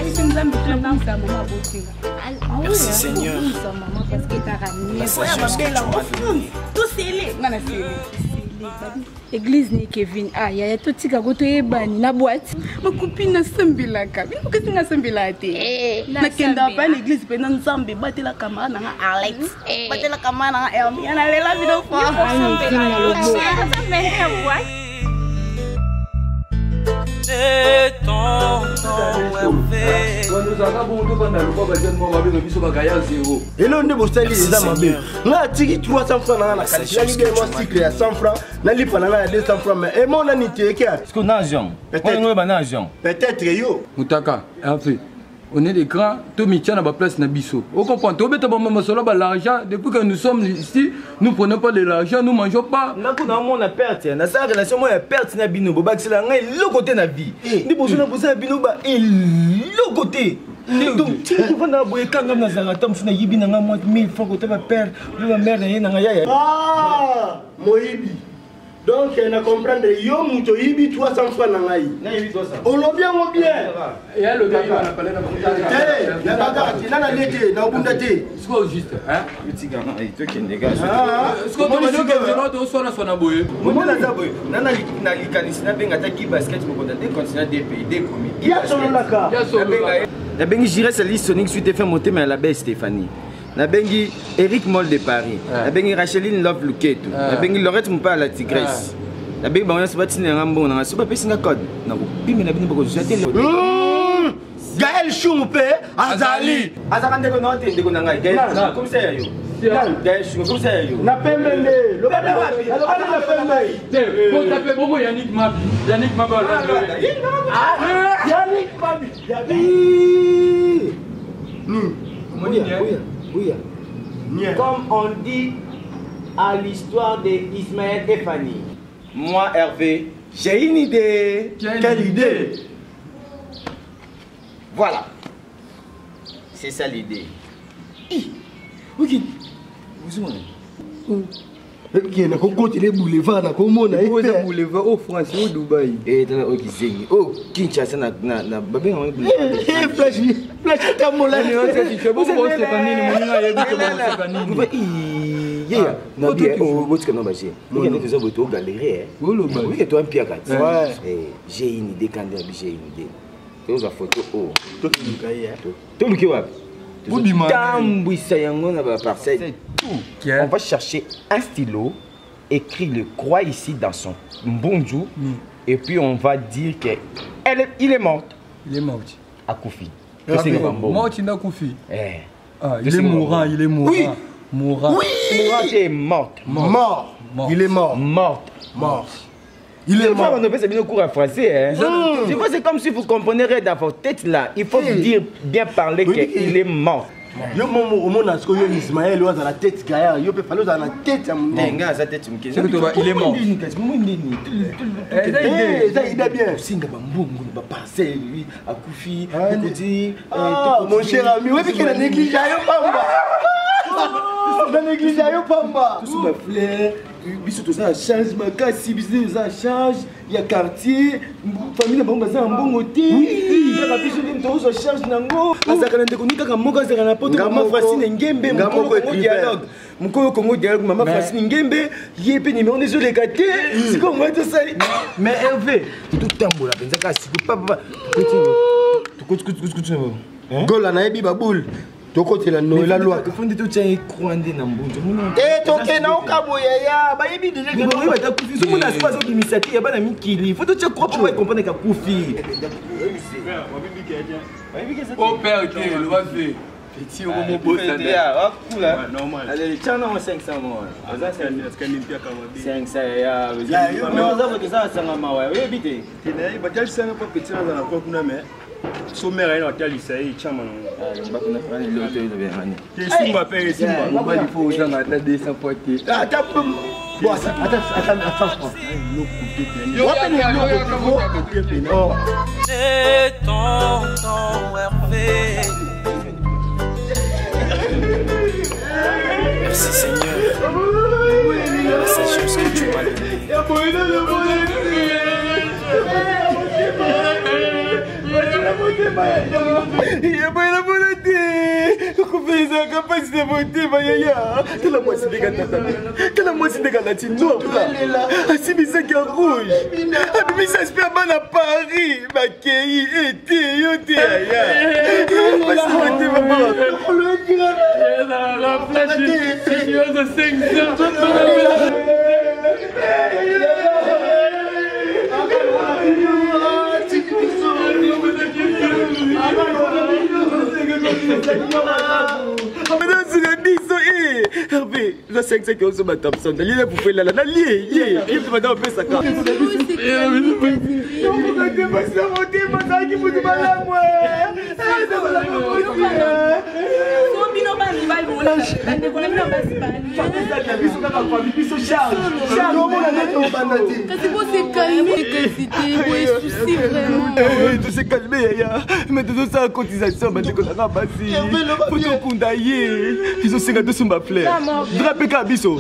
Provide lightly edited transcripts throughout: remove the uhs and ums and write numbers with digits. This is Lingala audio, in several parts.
Merci Seigneur. Église ni Kevin aya to tika goto ebani na boîte ma copine na sambilaka bino kesi na sambilate na kenda pa l'église pe na nzambe batela kamara na Alex batela kamara na Elmi na lela bino fo sambela lobo c'est ton et là on est bosali les amabé nga tiki 300 francs na na kali la libé moi cycle à 100 francs na lipa na 200 francs mais et mon nani teke est-ce qu'on a argent peut-être yo mutaka en fait on est des grands, tout le monde a place na biso. Vous comprenez? Tout le monde a l'argent. Depuis que nous sommes ici, nous ne prenons pas de l'argent, nous ne mangeons pas. Nous avons une perte. Nous avons une relation perte na bino. C'est le côté de la vie. Nous avons besoin de bino le côté. Donc, si vous avez un quand vous avez 1000 francs, vous avez perdre. Vous avez merde. Ah, Moïbi. Donc, on a compris yo muto yibi 300 francs na ngai. Na yibi 300. On lo bien o bien. Et là le gars il a parlé dans la bagarre, tu n'as l'été, dans bundate. C'est quoi juste hein? Petit gars, toi qui dégage. Est-ce que tu veux que je sois là sur na boye? Moi na zaboye. Nana na likanisi na benga ta ki basket mo kontate continent des pays des commis. Il y a solo là ka. La bengi j'irai sa liste Sonic suite fait monter mais la belle Stéphanie. Na bengi Eric Moll de Paris. Na bengi Racheline Love Luketo. Na bengi Lorette Mpa la Tigresse. Na bengi bango se batine ngambo na so ba pesi na code. Na ko bimi na bino bako jeter le. Gaël Choumpe Azali. Azaka ndeko na te ndeko na ngai. Gaël comme ça yo. Gaël Choumpe comme ça yo. Na pembele. Le baba wapi? Na pembele. Bon taper bobo Yannick Mabi. Yannick Mabi. Yannick Mabi. Yabi. Oui. Comme on dit à l'histoire d'Ismaël et Fanny. Moi, Hervé, j'ai une idée. Quelle idée? Voilà. C'est ça l'idée. Ok. Ok, na kokoti les boulevards na komona et les boulevards au France au Dubaï. Et dans au Kizengi. Oh, Kinshasa na babé on boulevard. Flash ta mola. On sait que bon boss c'est kanini moninga yebi que bon c'est kanini. Yeah, na bien au bout que non baché. Il y a des gens au galerie hein. Oui, et toi un pierre kat. Ouais. J'ai une idée quand j'ai une idée. Tu as photo oh. Toi qui nous caille hein. Toi le qui va. Boudimane. On va chercher un stylo, écrire le croix ici dans son bonjour, et puis on va dire qu'il est mort. Il est mort. À Koufi. Mort, il a Koufi. Il est mourant, il est mourant. Oui. Mourant. Oui. C'est mort. Mort. Il est mort. Mort. Il est mort. On ne peut pas cours en français. C'est comme si vous comprenez dans votre tête là. Il faut dire bien parler qu'il est mort. Yo momo omona sko yo Ismaël wa la tête gaya yo pe falo za na tête ya mundo nga za tête mukezi il est mort ça il est bien singa ba mbongo ba parcelle lui akufi dit mon cher ami oui que la néglige yo pamba la néglige yo pamba tout ma fleur biso to ça change ma kasi biso ça change il y a quartier famille bango za mbongo ti la biso ni to so charge nango azaka ndeko nika moko azaka na poto mama Francine Ngembe moko dialogue moko Congo dialogue mama Francine Ngembe yepe numéro des les gâtés c'est comme moi tout ça mais Hervé tout tambola penza kasi papa petit gola na ebi baboul Toko la no la loi. Fondé tout tient croandé na mbunjo. Toke na okaboya ya ba yebi déjà que no ba ta kufi. So mona space d'initiative ya bana mikili. Faut te croire pour comprendre ka kufi. Oh père, OK, le va faire. Petit au moment beau ça. Ah, cool là. Normal. Allez, tiens non 500 moi. Ça c'est est-ce qu'il pia comme 500 ya. Ya, non ça va ça ça mawa. Oui, bité. Tena ba tel ça pas petit na na ko kuna mais sommaire à l'hôtel ici chama non ba kuna prendre l'hôtel de Berani. Simba paye Simba on va il faut gens à 200 pointés attends bon attends c'est ton Hervé. Merci Seigneur. La sagesse que tu m'as donnée. la volonté. Coupez la capacité de voter, Mayaya. T'as la moitié des gars t'as la moitié des gars noir là. Assis qui est rouge. Abimi ça se fait à Paris. Ma kei était yoté. Capacité de voter, maman. Le grand. La flèche, je suis de 500. Hervé, je sais que c'est que vous êtes Thompson. Vous pouvez la lier. Il faut m'en faire ça. Tu sais calmer, mais de ça en cotisation, ils ont 52 sur ma fleur. Drapé Kabiso.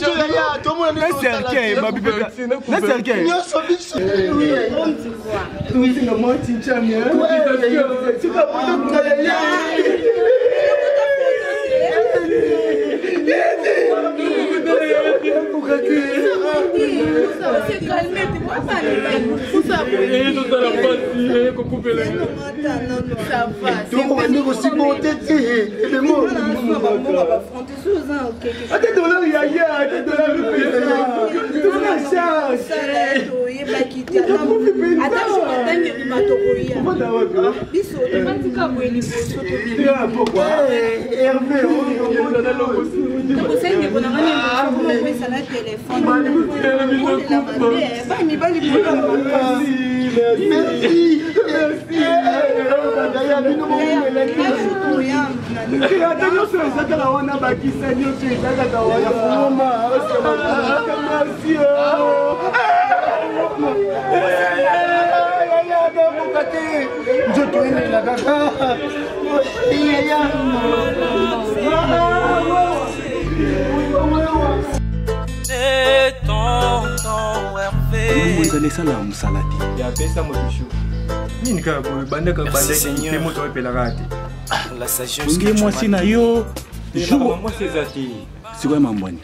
Merci Seigneur. La sagesse que moi si na yo jour moi c'est zati. C'est quoi mamboni?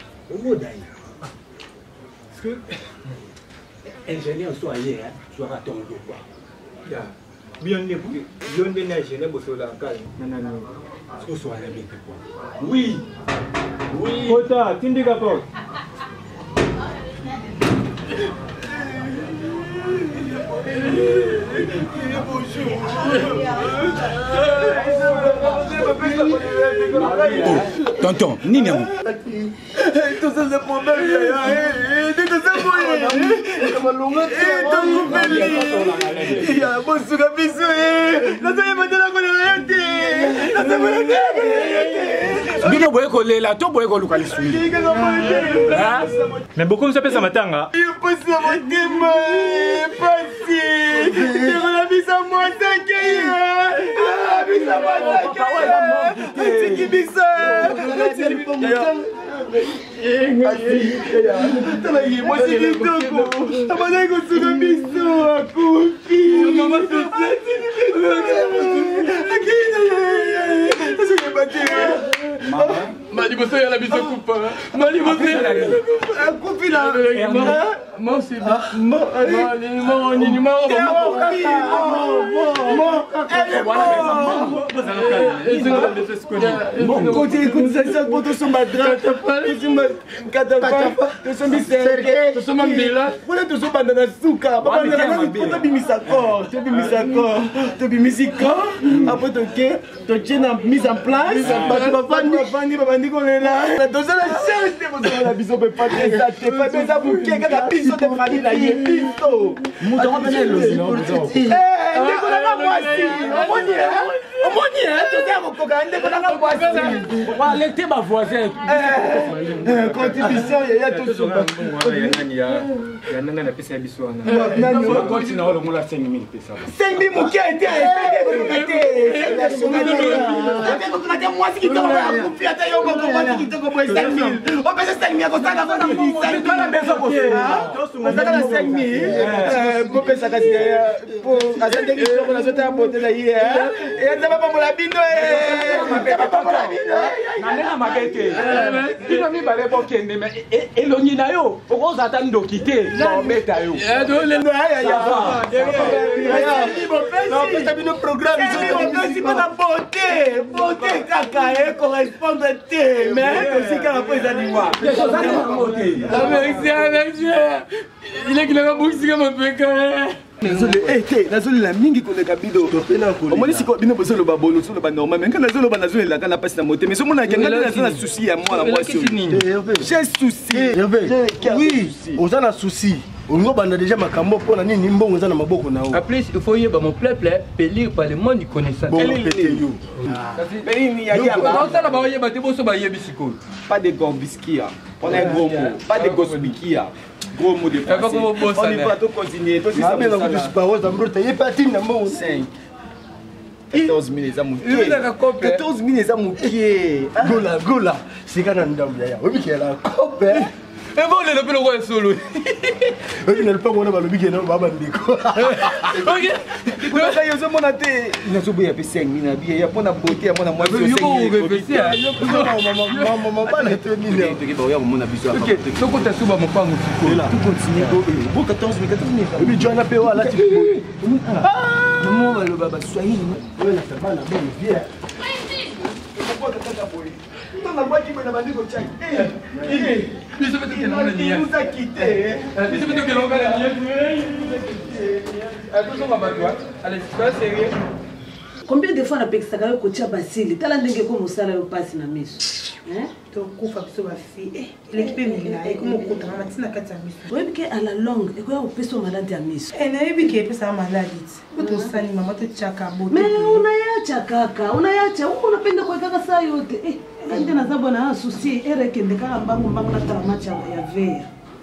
Parce que ingénieur soit hier, soit à ton dos quoi. Bien né ingénieur pour la calme. Non. Est-ce que soit la bien quoi? Oui. Kota, tindika quoi? Tonton, Nina. Tout ça c'est pour moi. Mais beaucoup ça peut ça matanga. Maliboso ya la biso coupe. Maliboso ya la coupe là. Moi c'est Beauté kaka correspond à thé, mais aussi quand après ça dit moi. Il est qu'il a beaucoup de mon pékin. Nazoli la mingi koleka bido. Omoni siko bino bosolo ba bolo solo ba normal mais quand nazolo ba nazoli la kana passe na moté mais ce mona kenga na souci ya moi la moi sur. J'ai souci. Oui, on a un souci. On a déjà ma cambo pour la nini mbongo on a maboko na. En plus, il faut y avoir mon peuple pélir par le monde du connaissance. Pas de gorbiskia. On a un gros mot. Pas de gospikia. Gros mot de français. On y va tout continuer. Tout ça. Mais on pas rose d'abord taillé patine na mo 5. 14 000 les amoukiers. 14 000 les amoukiers. Gola. C'est quand on a ndambia. Oui, qui est la cope. Mais bon, on est le roi solo. Il n'est pas mon balobi qui est non baba ndiko. OK. Vous avez eu mon até. Il a soubi à 5 000 bien. Il y a pas na beauté, moi na moi 5 000. Maman pas na 3 000. Tu vas voir mon abisso. OK. Donc on t'a souba mon pas mon là. Tu continues. Bon 14 000. Oui, John a payé là tu peux. Maman va le baba Swahili. Oui, la femme na bonne bien. La boîte qui m'a dit que tu il nous a quittés. Combien de fois on a payé ça quand on a Basile? T'as l'endroit comme ça là on passe na miss. Donc on fait ça fille. L'équipe est là et comme on compte on matina kata miss. Oui que à la longue et quoi on peut se malade à miss. Et na ebi que peut ça maladie. Pour ça ni maman te chaka bote. Mais on a ya chakaka, on a ya cha, on apenda kwa kaka saa yote. Ndio na sababu na souci ereke ndeka mbangu na taramacha ya vert.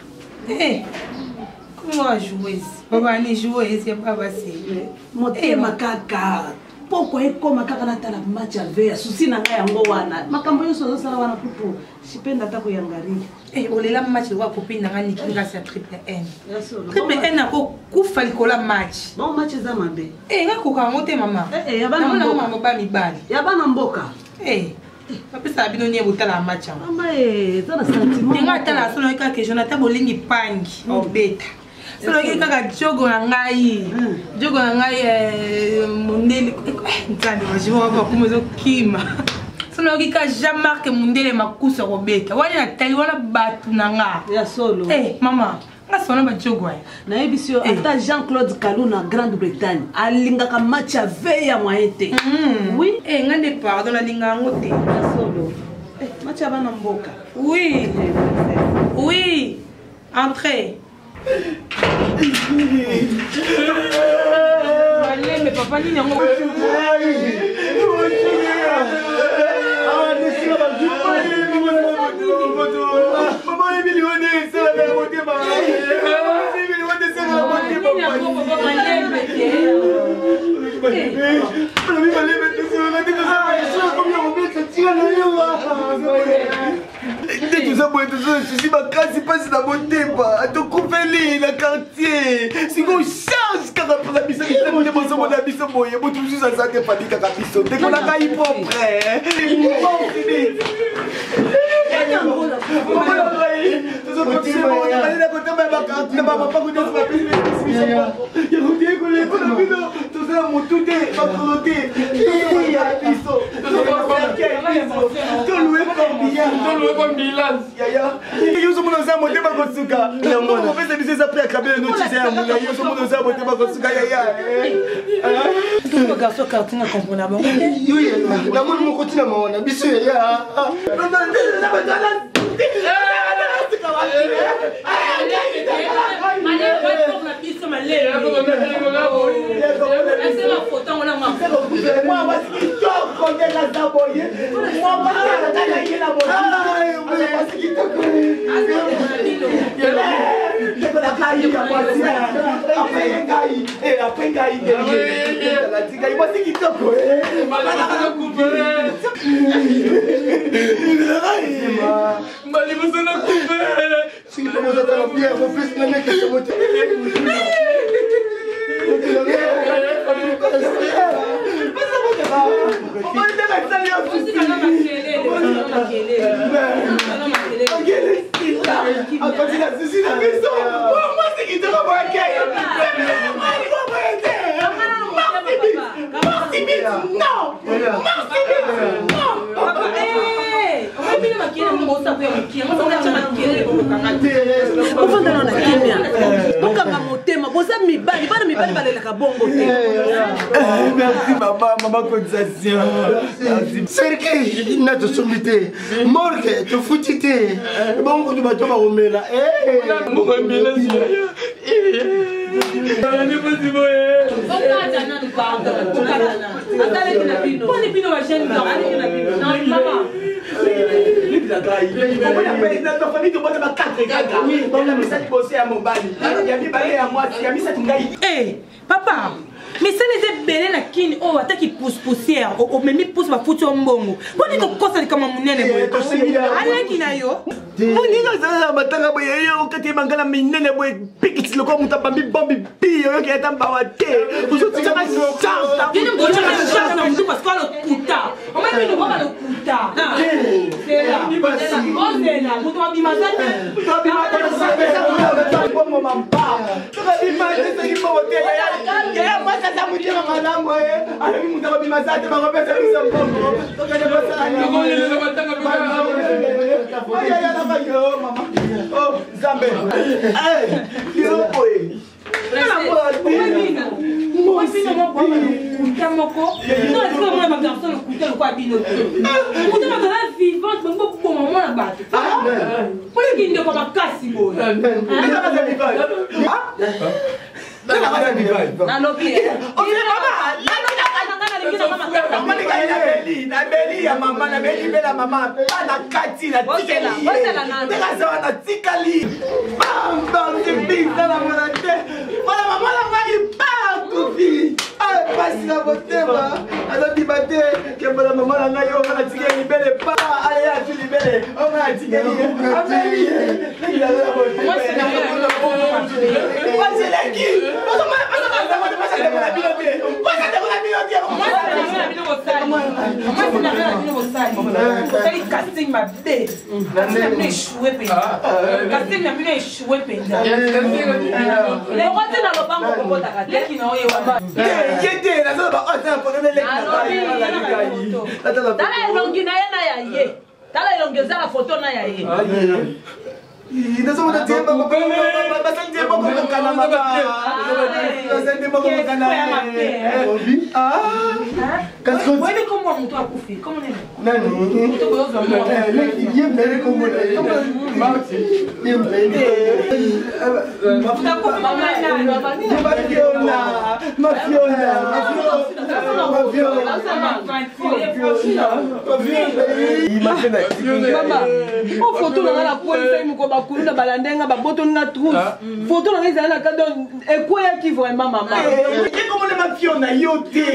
Comment jouer? Papa ni jouer c'est pas facile. Motema kaka. Pourquoi comme kaka na tala match ya vert? Souci na ngai yango wana. Makambo yoso zo sala wana pupu. Sipenda hata kuyangalia. Olela match wa copine na ngani kinga sa triple N. Triple N ako kufa likola match. Bon match za mabe. Ngako ka mote mama. Yabana mboka. Mama ba mibali. Yabana mboka. Papa bino nie botala match. Mama zana sentiment. Ninga tala solo ka ke Jonathan bolingi pangi obeta. Solo kaka jogo na ngai. Jogo na ngai mondeli. Ntandi wa jiwa ba kumezo kima. Solo kaka Jean-Marc Mundele makusa robeta. Wali na tali wala batu na nga. Ya solo. Mama. Nga sona ba jogo ay. Na ebisio ata Jean-Claude Kalou na Grande-Bretagne. Alinga ka match ya veille moyete. Oui. Ngande pardon na linga ngote. Ya solo. Match ya bana mboka. Oui. Oui. Entrez. Allez, mais papa ni n'ango. Tout ça, je suis ma casse, passe dans mon débat. À ton couveli, la quartier. Si on change, car après la mission, il faut que mon ami soit bon. Il y a beaucoup de choses à ça qui est pas dit qu'à la mission. Dès qu'on a caillé pour prêt. Après, Merci maman cotisation. Sergei, notre sommité. Morgue, tu foutité. Bon, tu vas te remettre là. Papa, mais ça les est belé na kini oh ata ki pousse poussière oh mais mi pousse ma foutu mbongo poni ko kosa ni kama munene boy ala kina yo Moni na matanga boy yo kati mangala minene boy pikiti loko mutamba mi bombi bi yo ki atamba wate kuzo tsana chance dino boy na chance na mtu parce que le kuta o même ni baba le kuta c'est là on est là mutu wa bimasa photo na la police muko bakulu na balandenga baboto na trousse photo na ngeza na kado ekoya ki vraiment maman comment les mafions na yote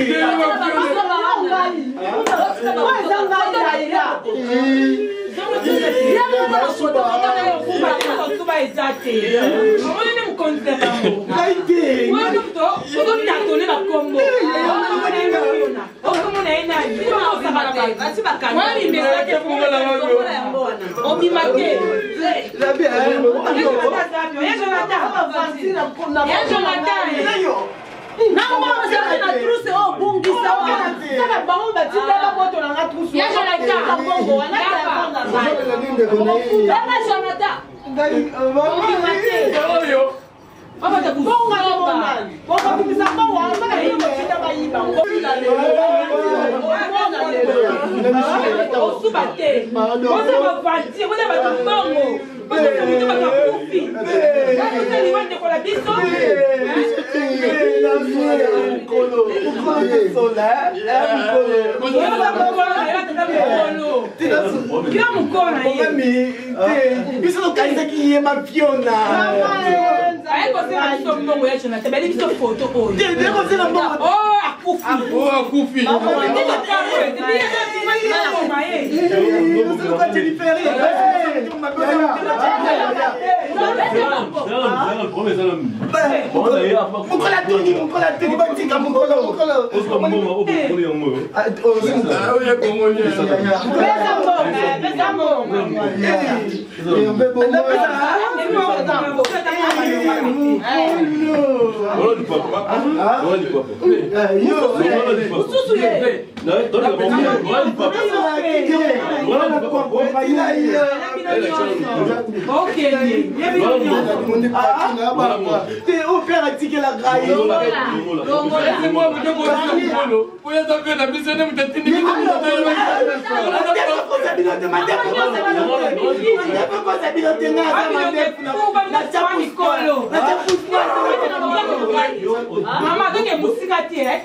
Mama, donne musique à tirer.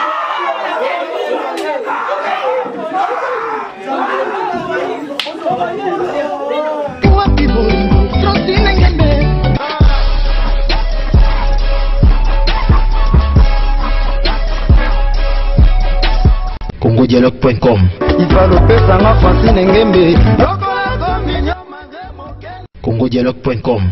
congodialogue.com congodialogue.com